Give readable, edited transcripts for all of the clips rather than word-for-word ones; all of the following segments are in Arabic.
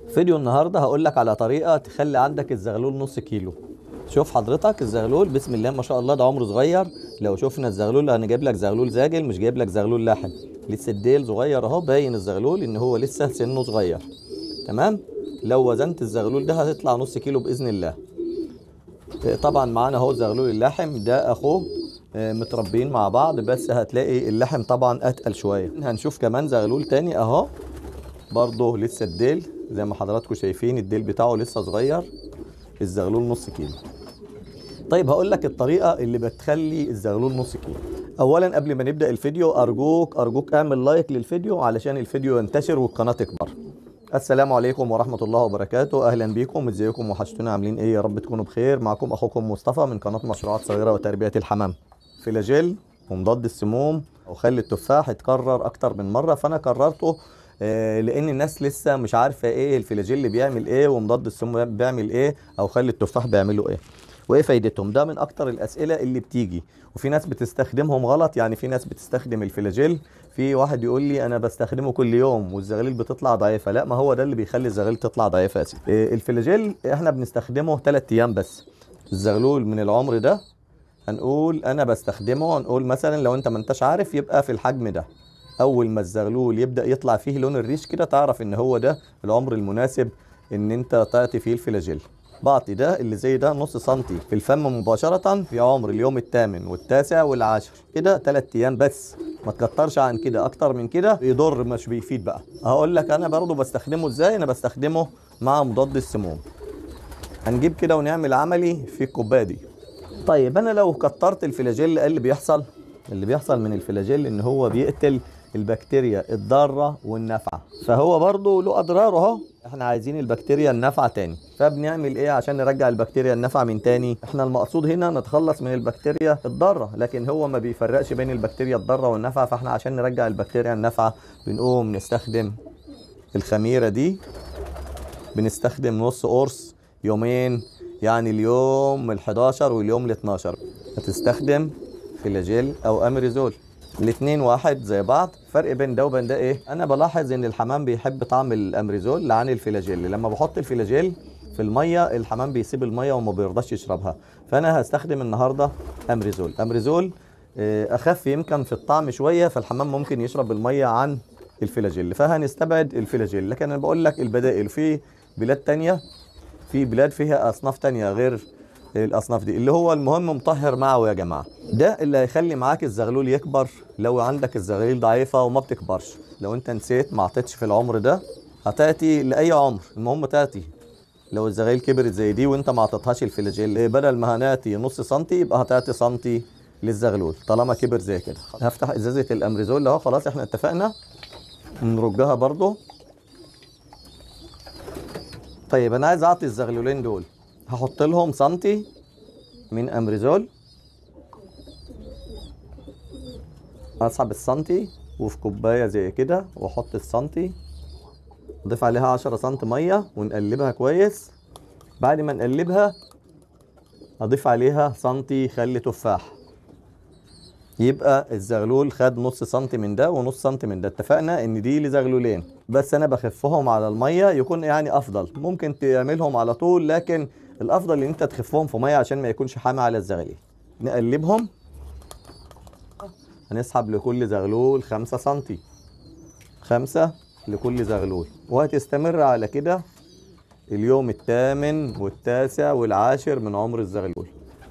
فيديو النهارده هقول لك على طريقه تخلي عندك الزغلول نص كيلو. شوف حضرتك الزغلول بسم الله ما شاء الله ده عمره صغير. لو شفنا الزغلول انا جايب لك زغلول زاجل مش جايب لك زغلول لاحم. لسه الديل صغير اهو، باين الزغلول ان هو لسه سنه صغير. تمام. لو وزنت الزغلول ده هتطلع نص كيلو باذن الله. طبعا معانا اهو الزغلول اللاحم ده اخوه، متربيين مع بعض، بس هتلاقي اللحم طبعا اتقل شويه. هنشوف كمان زغلول تاني اهو، برضه لسه الديل زي ما حضراتكم شايفين الديل بتاعه لسه صغير. الزغلول نص كيلو. طيب هقول لك الطريقه اللي بتخلي الزغلول نص كيلو. اولا قبل ما نبدا الفيديو ارجوك اعمل لايك للفيديو علشان الفيديو ينتشر والقناه تكبر. السلام عليكم ورحمه الله وبركاته، اهلا بيكم، ازيكم، وحشتونا، عاملين ايه؟ يا رب تكونوا بخير. معكم اخوكم مصطفى من قناه مشروعات صغيره وتربيه الحمام. فلاجيل ومضاد السموم وخل التفاح اتكرر اكتر من مره، فانا كررته لان الناس لسه مش عارفه ايه الفلاجيل بيعمل ايه ومضاد السموم بيعمل ايه او خل التفاح بيعملوا ايه وايه فايدتهم. ده من اكتر الاسئله اللي بتيجي، وفي ناس بتستخدمهم غلط. يعني في ناس بتستخدم الفلاجيل، في واحد يقول لي انا بستخدمه كل يوم والزغاليل بتطلع ضعيفه. لا، ما هو ده اللي بيخلي الزغاليل تطلع ضعيفه يا سيدي. الفلاجيل احنا بنستخدمه 3 ايام بس. الزغلول من العمر ده هنقول انا بستخدمه، هنقول مثلا لو انت ما انتش عارف يبقى في الحجم ده. اول ما الزغلول يبدا يطلع فيه لون الريش كده تعرف ان هو ده العمر المناسب ان انت تعطي فيه الفلاجيل. بعطي ده اللي زي ده نص سنتي في الفم مباشرة في عمر اليوم الثامن والتاسع والعاشر، كده 3 ايام بس. ما تكترش عن كده، اكتر من كده يضر مش بيفيد بقى. هقول لك انا برضو بستخدمه ازاي. انا بستخدمه مع مضاد السموم. هنجيب كده ونعمل عملي في الكوبايه دي. طيب انا لو كترت الفلاجيل ايه اللي بيحصل؟ اللي بيحصل من الفلاجيل ان هو بيقتل البكتيريا الضاره والنافعه، فهو برضه له اضرار اهو. احنا عايزين البكتيريا النافعه تاني، فبنعمل ايه عشان نرجع البكتيريا النافعه من تاني؟ احنا المقصود هنا نتخلص من البكتيريا الضاره، لكن هو ما بيفرقش بين البكتيريا الضاره والنافعه. فاحنا عشان نرجع البكتيريا النافعه بنقوم نستخدم الخميره دي. بنستخدم نص قرص يومين، يعني اليوم ال11 واليوم ال12 هتستخدم فلاجيل او اميريزول. الاتنين واحد زي بعض. فرق بين ده وبين ده ايه؟ انا بلاحظ ان الحمام بيحب طعم الاميريزول عن الفلاجيل. لما بحط الفلاجيل في الميه الحمام بيسيب الميه وما بيرضاش يشربها، فانا هستخدم النهارده اميريزول اخف يمكن في الطعم شويه، فالحمام ممكن يشرب الميه عن الفلاجيل، فهنستبعد الفلاجيل. لكن انا بقول لك البدائل في بلاد تانية، في بلاد فيها اصناف تانية غير الاصناف دي. اللي هو المهم مطهر معه يا جماعه، ده اللي هيخلي معاك الزغلول يكبر. لو عندك الزغاليل ضعيفه وما بتكبرش، لو انت نسيت ما عطيتش في العمر ده، هتاتي لاي عمر المهم تاتي. لو الزغاليل كبرت زي دي وانت ما عطيتهاش الفلاجيل، بدل ما هناتي نص سنتي يبقى هتاتي سنتي للزغلول طالما كبر زي كده. هفتح ازازه الامريزول اهو، خلاص احنا اتفقنا نرجها برضو. طيب انا عايز اعطي الزغلولين دول، هحط لهم سنتي من امريزول. اسحب السنتي وفي كوبايه زي كده واحط السنتي، اضيف عليها 10 سنتي ميه ونقلبها كويس. بعد ما نقلبها اضيف عليها سنتي خل تفاح، يبقى الزغلول خد نص سنتي من ده ونص سنتي من ده. اتفقنا ان دي لزغلولين، بس انا بخفهم على الميه يكون يعني افضل. ممكن تعملهم على طول، لكن الافضل ان انت تخفهم في ميه عشان ما يكونش حامي على الزغاليل. نقلبهم. هنسحب لكل زغلول 5 سنتي، 5 لكل زغلول، وهتستمر على كده اليوم الثامن والتاسع والعاشر من عمر الزغلول.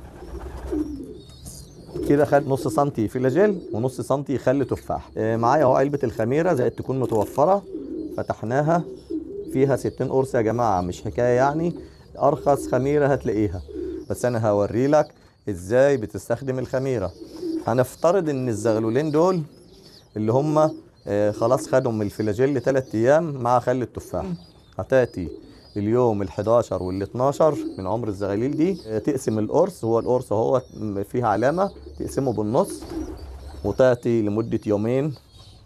كده خد نص سنتي فلاجيل ونص سنتي خل تفاح. معايا اهو علبة الخميرة زي تكون متوفرة، فتحناها فيها 60 قرص يا جماعة، مش حكاية يعني. ارخص خميرة هتلاقيها، بس انا هوري لك ازاي بتستخدم الخميرة. هنفترض ان الزغلولين دول اللي هم خلاص خدوا من الفلاجيل 3 ايام مع خل التفاح، هتاتي اليوم ال11 وال12 من عمر الزغاليل دي. تقسم القرص، هو القرص اهو فيها علامة، تقسمه بالنص وتاتي لمدة يومين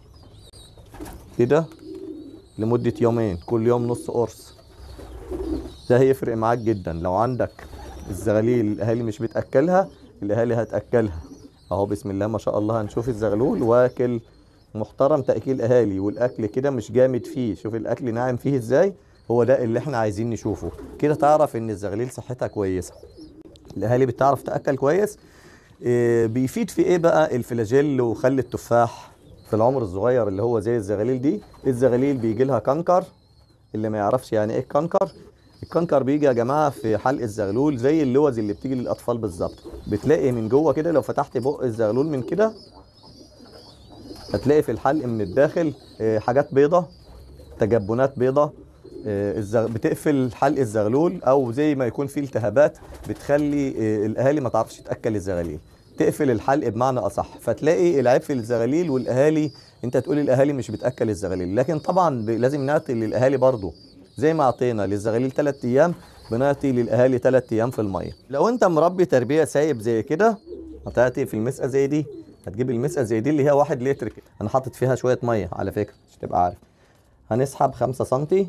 كده، لمدة يومين كل يوم نص قرص. ده هيفرق معاك جدا. لو عندك الزغاليل الاهالي مش بتاكلها، الاهالي هتاكلها اهو. بسم الله ما شاء الله، هنشوف الزغلول واكل محترم تاكيل اهالي، والاكل كده مش جامد فيه. شوف الاكل ناعم فيه ازاي، هو ده اللي احنا عايزين نشوفه. كده تعرف ان الزغاليل صحتها كويسه، الاهالي بتعرف تاكل كويس. بيفيد في ايه بقى الفلاجيل وخل التفاح في العمر الصغير اللي هو زي الزغاليل دي؟ الزغاليل بيجي لها كنكر. اللي ما يعرفش يعني ايه الكنكر، الكنكر بيجي يا جماعه في حلق الزغلول زي اللوز اللي بتيجي للاطفال بالظبط. بتلاقي من جوه كده لو فتحت بق الزغلول من كده هتلاقي في الحلق من الداخل حاجات بيضه، تجبنات بيضه، بتقفل حلق الزغلول، او زي ما يكون فيه التهابات بتخلي الاهالي ما تعرفش تاكل الزغاليل، تقفل الحلق بمعنى اصح. فتلاقي العيب في الزغاليل والاهالي، انت تقول الاهالي مش بتاكل الزغاليل، لكن طبعا لازم نعطي للاهالي برضو زي ما اعطينا للزغاليل 3 ايام بنعطي للاهالي 3 ايام في الميه. لو انت مربي تربيه سايب زي كده هتعطي في المسقه زي دي، هتجيب المسقه زي دي اللي هي 1 لتر كده، انا حاطط فيها شويه ميه على فكره عشان تبقى عارف. هنسحب 5 سم،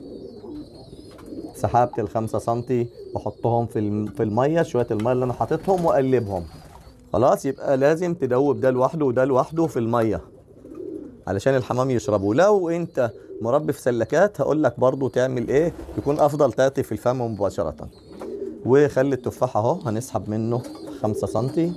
سحبت ال5 سم بحطهم في الميه، شويه الميه اللي انا حاططهم واقلبهم. خلاص يبقى لازم تدوب ده لوحده وده لوحده في الميه علشان الحمام يشربوا. لو انت مربي في سلكات هقول لك برضو تعمل ايه، يكون افضل تعطي في الفم مباشره. وخلي التفاح اهو هنسحب منه 5 سم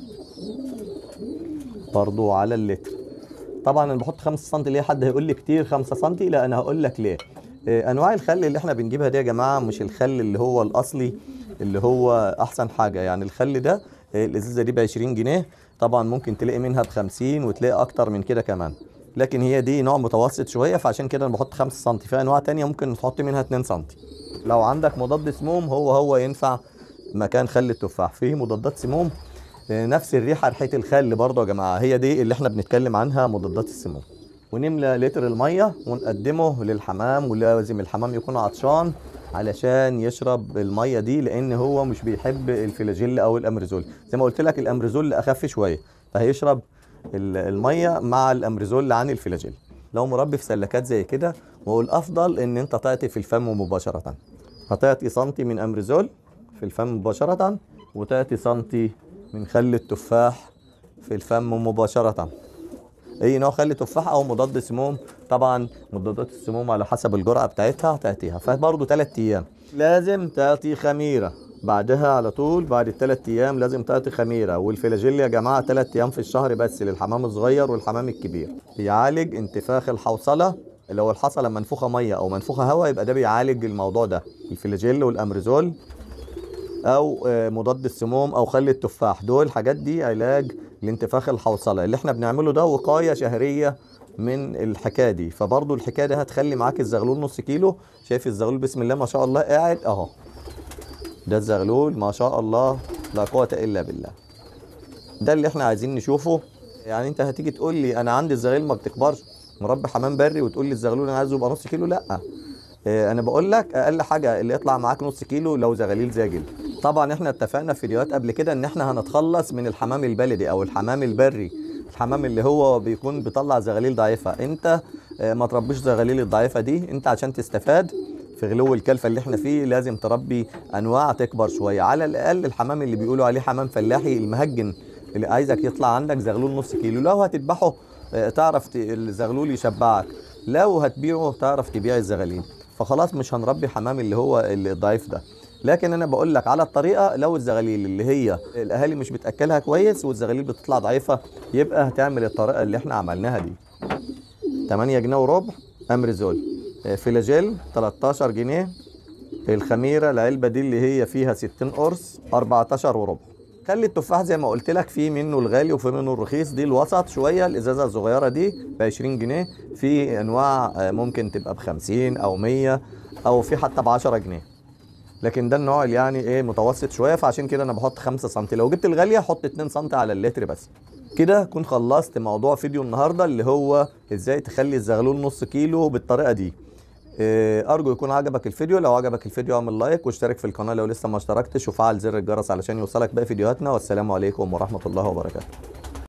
برضو على اللتر. طبعا انا بحط 5 سم ليه؟ حد هيقول لي كتير 5 سم، لا انا هقول لك ليه. انواع الخل اللي احنا بنجيبها دي يا جماعه مش الخل اللي هو الاصلي اللي هو احسن حاجه. يعني الخل ده الازازه دي ب 20 جنيه، طبعا ممكن تلاقي منها ب 50 وتلاقي اكتر من كده كمان، لكن هي دي نوع متوسط شويه، فعشان كده انا بحط 5 سم. في انواع تانية ممكن تحط منها 2 سم. لو عندك مضاد سموم هو ينفع مكان خل التفاح. فيه مضادات سموم نفس الريحه، ريحه الخل برضه يا جماعه، هي دي اللي احنا بنتكلم عنها مضادات السموم. ونملى لتر الميه ونقدمه للحمام، ولازم الحمام يكون عطشان علشان يشرب الميه دي، لان هو مش بيحب الفلاجيل او الامريزول. زي ما قلت لك الامريزول اخف شويه فهيشرب الميه مع الامريزول عن الفلاجيل. لو مربي في سلكات زي كده، والافضل ان انت تعطي في الفم مباشره، هتعطي سنتي من امريزول في الفم مباشره، وتعطي سنتي من خل التفاح في الفم مباشره. اي نوع خل تفاح او مضاد سموم، طبعا مضادات السموم على حسب الجرعه بتاعتها هتعطيها. فبرضه 3 ايام لازم تعطي خميره، بعدها على طول بعد ال3 ايام لازم تعطي خميره. والفلاجيل يا جماعه 3 ايام في الشهر بس للحمام الصغير والحمام الكبير. بيعالج انتفاخ الحوصله، لو الحصله منفوخه ميه او منفوخه هواء يبقى ده بيعالج الموضوع ده. الفلاجيل والامريزول او مضاد السموم او خل التفاح، دول الحاجات دي علاج لانتفاخ الحوصله. اللي احنا بنعمله ده وقايه شهريه من الحكايه دي. فبرضه الحكايه دي هتخلي معاك الزغلول نص كيلو. شايف الزغلول بسم الله ما شاء الله قاعد اهو، ده الزغلول ما شاء الله لا قوه الا بالله. ده اللي احنا عايزين نشوفه. يعني انت هتيجي تقول لي انا عندي الزغاليل ما بتكبرش، مربي حمام بري، وتقول لي الزغلول انا عايزه يبقى نص كيلو؟ لا، انا بقول لك اقل حاجه اللي يطلع معاك نص كيلو لو زغاليل زاجل. طبعا احنا اتفقنا في فيديوهات قبل كده ان احنا هنتخلص من الحمام البلدي او الحمام البري، الحمام اللي هو بيكون بيطلع زغاليل ضعيفه. انت ما تربيش زغاليل الضعيفه دي. انت عشان تستفاد في غلو الكلفه اللي احنا فيه لازم تربي انواع تكبر شويه. على الاقل الحمام اللي بيقولوا عليه حمام فلاحي المهجن اللي عايزك يطلع عندك زغلول نص كيلو، لو هتذبحه تعرف الزغلول يشبعك، لو هتبيعه تعرف تبيع الزغاليل. فخلاص مش هنربي حمام اللي هو الضعيف ده. لكن انا بقول لك على الطريقه، لو الزغاليل اللي هي الاهالي مش بتاكلها كويس والزغاليل بتطلع ضعيفه يبقى هتعمل الطريقه اللي احنا عملناها دي. 8 جنيه وربع امريزول، فلاجيل 13 جنيه، الخميره العلبه دي اللي هي فيها 60 قرص 14 وربع. خلي التفاح زي ما قلت لك في منه الغالي وفي منه الرخيص، دي الوسط شويه. الازازه الصغيره دي ب 20 جنيه، في انواع ممكن تبقى ب 50 او 100 او في حتى ب 10 جنيه، لكن ده النوع اللي يعني ايه متوسط شويه، فعشان كده انا بحط 5 سم. لو جبت الغاليه حط 2 سم على اللتر بس. كده اكون خلصت موضوع فيديو النهارده اللي هو ازاي تخلي الزغلول نص كيلو بالطريقه دي. ارجو يكون عجبك الفيديو. لو عجبك الفيديو اعمل لايك واشترك في القناه لو لسه ما اشتركتش، وفعل زر الجرس علشان يوصلك باقي فيديوهاتنا. والسلام عليكم ورحمه الله وبركاته.